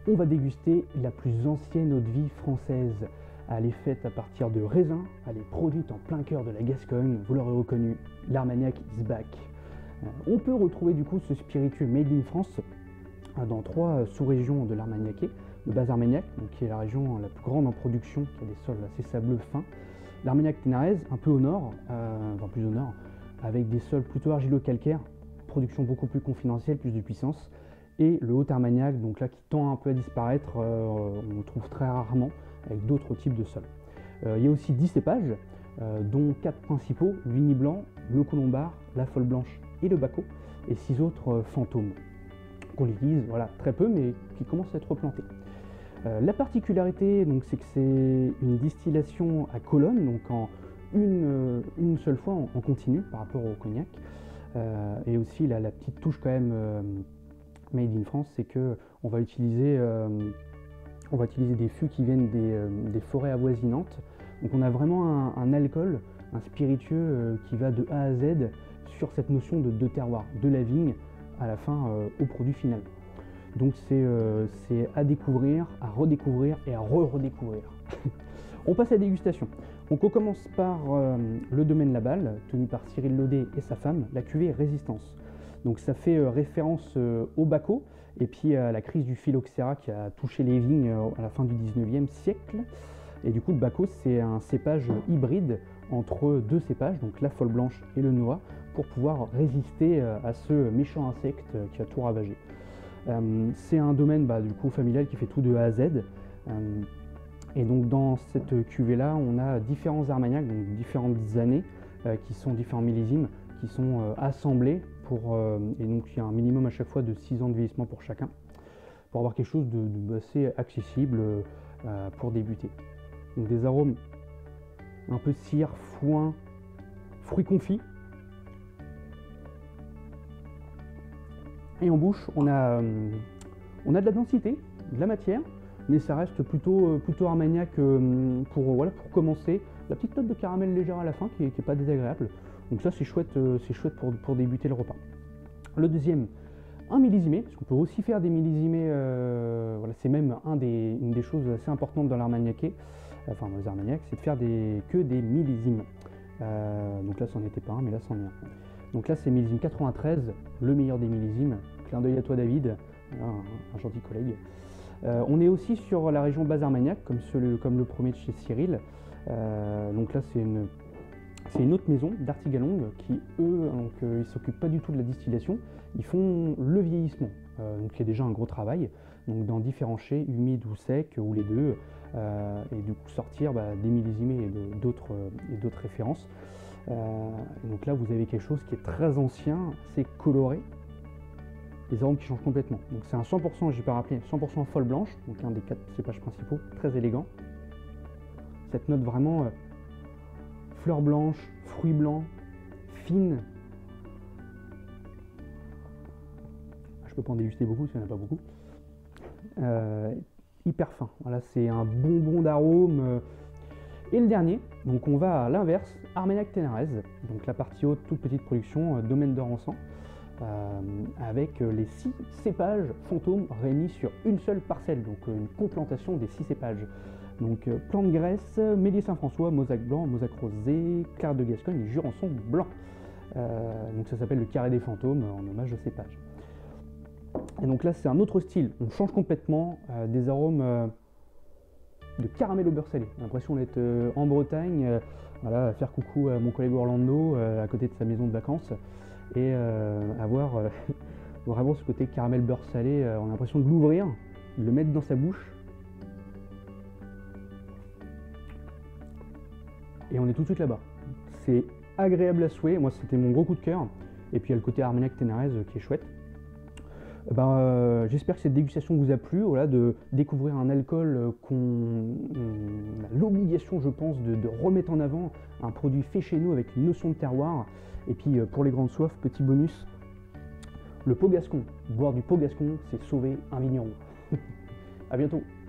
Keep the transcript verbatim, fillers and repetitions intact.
on va déguster la plus ancienne eau-de-vie française. Elle est faite à partir de raisins, elle est produite en plein cœur de la Gascogne, vous l'aurez reconnu, l'Armagnac is back. On peut retrouver du coup ce spiritueux Made in France dans trois sous-régions de l'Armagnac, le Bas-Armagnac, qui est la région la plus grande en production, qui a des sols assez sableux fins, l'Armagnac Ténarèze, un peu au nord, euh, enfin plus au nord, avec des sols plutôt argilo-calcaires, production beaucoup plus confidentielle, plus de puissance, et le Haut-Armagnac, donc là qui tend un peu à disparaître, euh, on le trouve très rarement avec d'autres types de sols. Euh, il y a aussi dix cépages, euh, dont quatre principaux, l'Uni blanc, le Colombard, la Folle blanche et le Bacot, et six autres euh, fantômes, qu'on utilise voilà, très peu, mais qui commencent à être replantés. Euh, la particularité, c'est que c'est une distillation à colonne, donc en une, euh, une seule fois en, en continu par rapport au cognac. Euh, et aussi la, la petite touche quand même euh, made in France, c'est que on va utiliser, euh, on va utiliser des fûts qui viennent des, euh, des forêts avoisinantes. Donc on a vraiment un, un alcool, un spiritueux euh, qui va de A à Z sur cette notion de, de terroir, de la vigne à la fin euh, au produit final. Donc c'est euh, à découvrir, à redécouvrir et à re-redécouvrir. On passe à la dégustation. Donc on commence par euh, le domaine Laballe, tenu par Cyril Laudet et sa femme, la cuvée Résistance. Donc ça fait euh, référence euh, au Bacot et puis à la crise du phylloxéra qui a touché les vignes euh, à la fin du dix-neuvième siècle. Et du coup le Bacot c'est un cépage hybride entre deux cépages, donc la Folle blanche et le Noah, pour pouvoir résister euh, à ce méchant insecte euh, qui a tout ravagé. Euh, c'est un domaine bah, du coup familial qui fait tout de A à Z. Euh, et donc dans cette cuvée là, on a différents armagnacs, donc différentes années, euh, qui sont différents millésimes, qui sont euh, assemblés pour euh, et donc il y a un minimum à chaque fois de six ans de vieillissement pour chacun, pour avoir quelque chose de, de assez accessible euh, pour débuter. Donc des arômes un peu cire, foin, fruits confits. Et en bouche, on a, euh, on a de la densité, de la matière, mais ça reste plutôt, euh, plutôt armagnac euh, pour, euh, voilà, pour commencer. La petite note de caramel légère à la fin qui n'est pas désagréable. Donc ça c'est chouette, euh, c'est chouette pour, pour débuter le repas. Le deuxième, un millésimé, parce qu'on peut aussi faire des millésimés, euh, voilà, c'est même un des, une des choses assez importantes dans l'armagnac, enfin dans les armagnacs, c'est de faire des, que des millésimes. Euh, donc là c'en était pas un, mais là c'en est un. Donc là c'est millésime quatre-vingt-treize, le meilleur des millésimes. Clin d'œil à toi David, un, un gentil collègue. Euh, on est aussi sur la région Bas-Armagnac, comme, comme le premier de chez Cyril. Euh, donc là c'est une, une autre maison d'Artigalongue qui eux, donc, euh, ils s'occupent pas du tout de la distillation, ils font le vieillissement. Euh, donc il y a déjà un gros travail, donc dans différents chais, humides ou secs, ou les deux, euh, et du coup sortir bah, des millésimés et d'autres euh, références. Euh, et donc là vous avez quelque chose qui est très ancien, c'est coloré, des arômes qui changent complètement. Donc c'est un cent pour cent, j'ai pas rappelé, cent pour cent folle blanche, donc un des quatre cépages principaux, très élégant. Cette note vraiment euh, fleur blanche, fruits blancs, fine. Je peux pas en déguster beaucoup, parce qu'il n'y en a pas beaucoup. Euh, hyper fin, voilà, c'est un bonbon d'arôme. Euh, Et le dernier, donc on va à l'inverse, Armagnac Ténarèze, donc la partie haute, toute petite production, euh, domaine de Rançan, euh, avec les six cépages fantômes réunis sur une seule parcelle, donc euh, une complantation des six cépages. Donc euh, Plan de Grèce, Méliès Saint-François, Mosaque blanc, Mosaque rosé, Clare de Gascogne et Jurançon blanc. Euh, donc ça s'appelle le carré des fantômes en hommage au cépage. Et donc là c'est un autre style, on change complètement, euh, des arômes euh, de caramel au beurre salé. J'ai l'impression d'être euh, en Bretagne, euh, voilà, faire coucou à mon collègue Orlando euh, à côté de sa maison de vacances et euh, avoir euh, vraiment ce côté caramel beurre salé. Euh, on a l'impression de l'ouvrir, de le mettre dans sa bouche et on est tout de suite là-bas. C'est agréable à souhait, moi c'était mon gros coup de cœur. Et puis il y a le côté Armagnac Ténarèze qui est chouette. Ben, euh, j'espère que cette dégustation vous a plu, voilà, de découvrir un alcool qu'on a l'obligation, je pense, de, de remettre en avant, un produit fait chez nous avec une notion de terroir. Et puis pour les grandes soifs, petit bonus, le pot gascon. Boire du pot gascon, c'est sauver un vigneron. À bientôt.